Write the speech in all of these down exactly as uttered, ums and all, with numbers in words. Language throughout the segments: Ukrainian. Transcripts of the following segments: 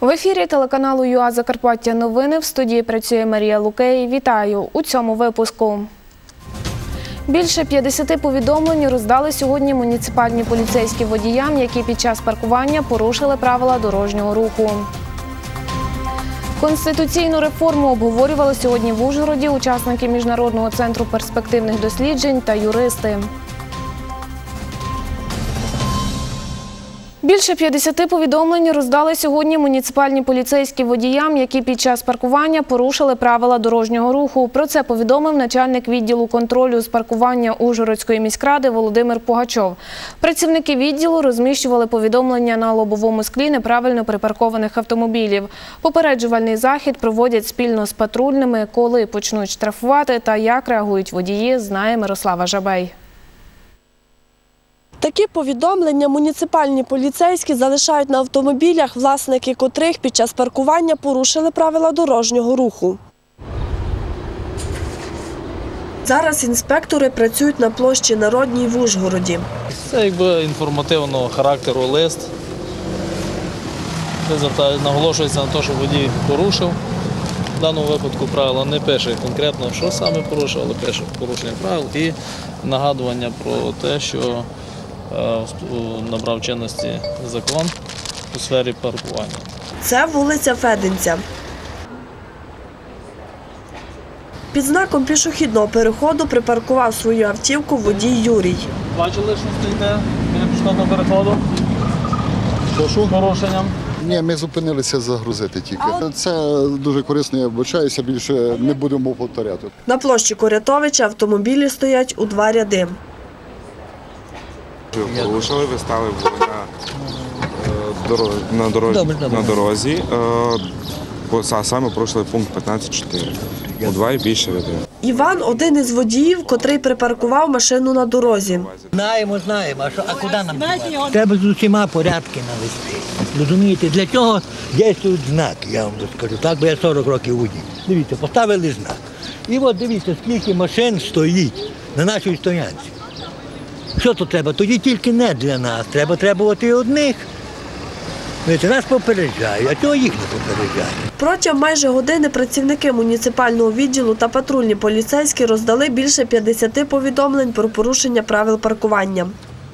В ефірі телеканалу ЮА Закарпаття новини. В студії працює Марія Лукей. Вітаю у цьому випуску. Більше п'ятдесят повідомлень роздали сьогодні муніципальні поліцейські водіям, які під час паркування порушили правила дорожнього руху. Конституційну реформу обговорювали сьогодні в Ужгороді учасники Міжнародного центру перспективних досліджень та юристи. Більше п'ятдесят повідомлень роздали сьогодні муніципальні поліцейські водіям, які під час паркування порушили правила дорожнього руху. Про це повідомив начальник відділу контролю з паркування Ужгородської міськради Володимир Пугачов. Працівники відділу розміщували повідомлення на лобовому склі неправильно припаркованих автомобілів. Попереджувальний захід проводять спільно з патрульними. Коли почнуть штрафувати та як реагують водії, знає Мирослава Жабей. Такі повідомлення муніципальні поліцейські залишають на автомобілях, власники котрих під час паркування порушили правила дорожнього руху. Зараз інспектори працюють на площі Народній в Ужгороді. Це якби інформативного характеру лист. Наголошується на те, що водій порушив. В даному випадку правила не пише конкретно, що саме порушив, але пише порушення правил і нагадування про те, що набрав чинності закон у сфері паркування. Це вулиця Феденця. Під знаком пішохідного переходу припаркував свою автівку водій Юрій. Бачили, що стоїте біля пішохідного переходу? Прошу. Порушенням. Ні, ми зупинилися загрузити тільки. Це дуже корисно, я вибачаюся, більше не будемо повторяти. На площі Корятовича автомобілі стоять у два ряди. Порушили, ви стали на, на, дорозі, добре, добре. на дорозі, а саме порушили пункт п'ятнадцять чотири. У два і більше ряди. Іван – один із водіїв, котрий припаркував машину на дорозі. Знаємо, знаємо. А, що, а куди нам дівати? Треба з усіма порядки навести. Розумієте, для цього дійсують знаки, я вам скажу. Так, бо я сорок років водій. Дивіться, поставили знак. І от дивіться, скільки машин стоїть на нашій стоянці. Що тут треба? Тоді тільки не для нас. Треба требувати одних. Нас попереджають, а цього їх не попереджають. Протягом майже години працівники муніципального відділу та патрульні поліцейські роздали більше п'ятдесят повідомлень про порушення правил паркування.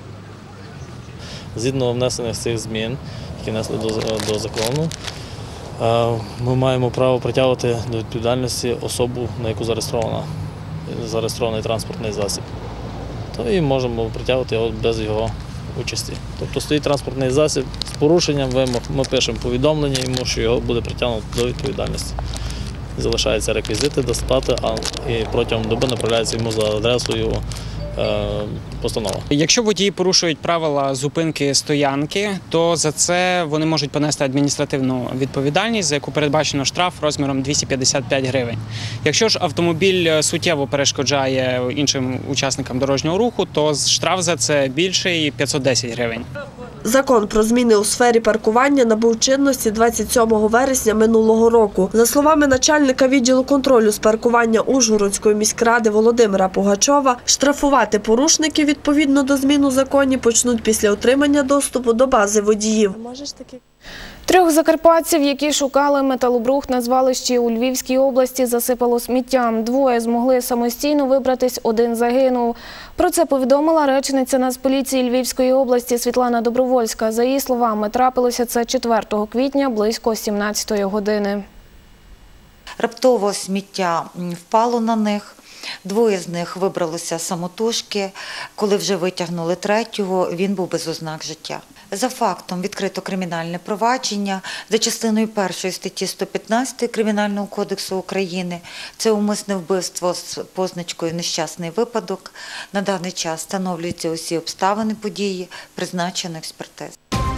Згідно внесених цих змін, які внесли до, до закону, ми маємо право притягувати до відповідальності особу, на яку зареєстровано, зареєстрований транспортний засіб. То і можемо притягувати його без його участі. Тобто стоїть транспортний засіб з порушенням вимог, ми пишемо повідомлення йому, що його буде притягнуто до відповідальності. Залишаються реквізити до сплати, а і протягом доби направляється йому за адресою постанова. Якщо водії порушують правила зупинки стоянки, то за це вони можуть понести адміністративну відповідальність, за яку передбачено штраф розміром двісті п'ятдесят п'ять гривень. Якщо ж автомобіль суттєво перешкоджає іншим учасникам дорожнього руху, то штраф за це більший – п'ятсот десять гривень. Закон про зміни у сфері паркування набув чинності двадцять сьомого вересня минулого року. За словами начальника відділу контролю з паркування Ужгородської міськради Володимира Пугачова, штрафувати порушників відповідно до змін у законі почнуть після отримання доступу до бази водіїв. Трьох закарпатців, які шукали металобрухт на звалищі у Львівській області, засипало сміттям. Двоє змогли самостійно вибратись, один загинув. Про це повідомила речниця Нацполіції Львівської області Світлана Добровольська. За її словами, трапилося це четвертого квітня близько сімнадцятої години. Раптово сміття впало на них. Двоє з них вибралося самотужки. Коли вже витягнули третього, він був без ознак життя. За фактом відкрито кримінальне провадження за частиною першої статті сто п'ятнадцять Кримінального кодексу України. Це умисне вбивство з позначкою «нещасний випадок». На даний час встановлюються усі обставини події, призначено експертизу.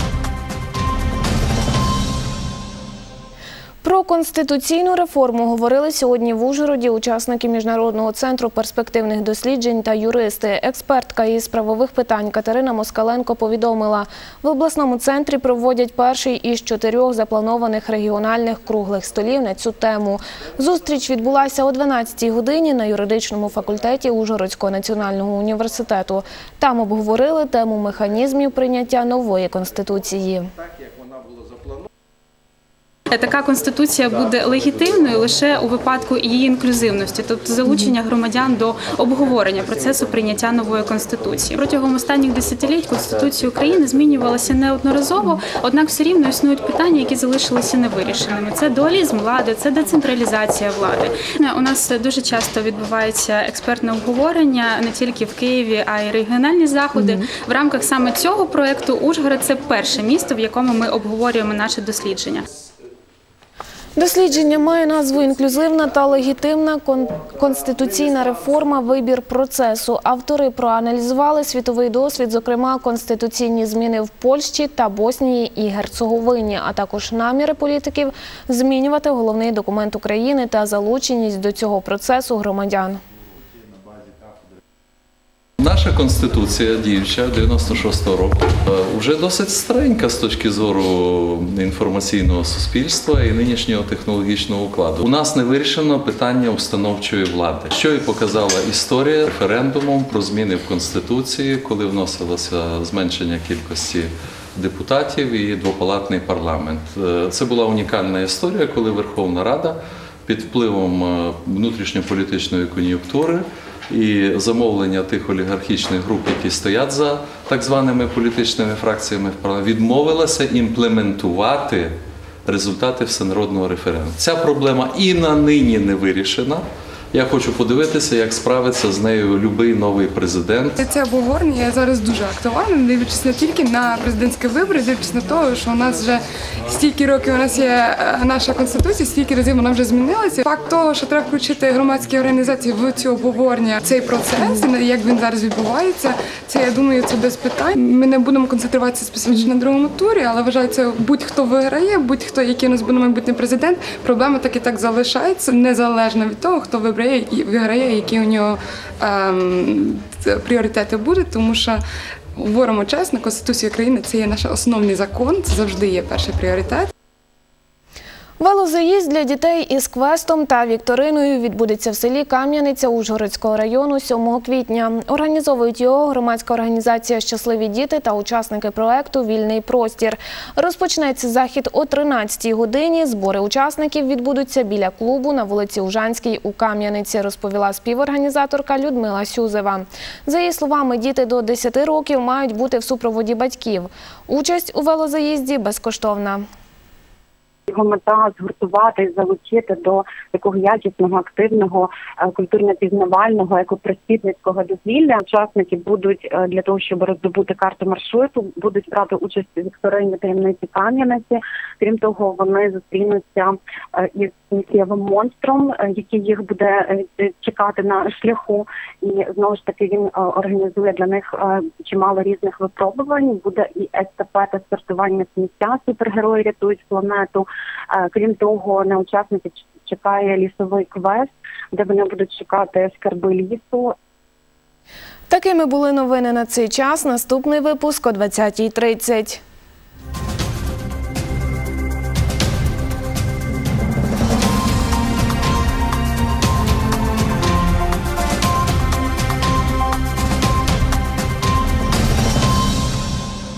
Про конституційну реформу говорили сьогодні в Ужгороді учасники Міжнародного центру перспективних досліджень та юристи. Експертка із правових питань Катерина Москаленко повідомила, в обласному центрі проводять перший із чотирьох запланованих регіональних круглих столів на цю тему. Зустріч відбулася о дванадцятій годині на юридичному факультеті Ужгородського національного університету. Там обговорили тему механізмів прийняття нової конституції. така конституція буде легітимною лише у випадку її інклюзивності, тобто залучення громадян до обговорення процесу прийняття нової конституції. Протягом останніх десятиліть Конституція України змінювалася неодноразово, однак все рівно існують питання, які залишилися невирішеними. Це дуалізм влади, це децентралізація влади. У нас дуже часто відбувається експертне обговорення не тільки в Києві, а й регіональні заходи. В рамках саме цього проєкту Ужгород – це перше місто, в якому ми обговорюємо наше дослідження. Дослідження має назву «Інклюзивна та легітимна конституційна реформа. Вибір процесу». Автори проаналізували світовий досвід, зокрема конституційні зміни в Польщі та Боснії і Герцеговині, а також наміри політиків змінювати головний документ України та залученість до цього процесу громадян. Наша Конституція діюча дев'яносто шостого року вже досить старенька з точки зору інформаційного суспільства і нинішнього технологічного укладу. У нас не вирішено питання установчої влади, що і показала історія референдумом про зміни в Конституції, коли вносилося зменшення кількості депутатів і двопалатний парламент. Це була унікальна історія, коли Верховна Рада під впливом внутрішньополітичної кон'юнктури і замовлення тих олігархічних груп, які стоять за так званими політичними фракціями в парламенті, відмовилася імплементувати результати всенародного референдуму. Ця проблема і на нині не вирішена. Я хочу подивитися, як справиться з нею будь-який новий президент. Це обговорення зараз дуже актуальне, дивлячись не тільки на президентські вибори, дивлячись на те, що у нас вже стільки років у нас є наша Конституція, стільки разів вона вже змінилася. Факт того, що треба включити громадські організації в ці обговорення, цей процес, як він зараз відбувається, це, я думаю, це без питань. Ми не будемо концентруватися специфічно на другому турі, але вважаю, це будь-хто виграє, будь-хто, який у нас буде майбутній президент, проблема так і так залишається, незалежно від того, хто вибрає і виграє, які у нього ем, пріоритети будуть, тому що, говоримо чесно, Конституція України – це є наш основний закон, це завжди є перший пріоритет. Велозаїзд для дітей із квестом та вікториною відбудеться в селі Кам'яниця Ужгородського району сьомого квітня. Організовують його громадська організація «Щасливі діти» та учасники проєкту «Вільний простір». Розпочнеться захід о тринадцятій годині. Збори учасників відбудуться біля клубу на вулиці Ужанській у Кам'яниці, розповіла співорганізаторка Людмила Сюзева. За її словами, діти до десяти років мають бути в супроводі батьків. Участь у велозаїзді безкоштовна. Його мета – згуртувати, залучити до такого якісного, активного, культурно-пізнавального, екопросвітницького дозвілля. Учасники будуть для того, щоб роздобути карту маршруту, будуть брати участь у вікторині таємниці Кам'яниці. Крім того, вони зустрінуться із місцевим монстром, який їх буде чекати на шляху. І знову ж таки він організує для них чимало різних випробувань. Буде і естафета стартування сміття «Супергерої рятують планету». Крім того, на учасників чекає лісовий квест, де вони будуть шукати скарби лісу. Такими були новини на цей час. Наступний випуск о двадцятій тридцять.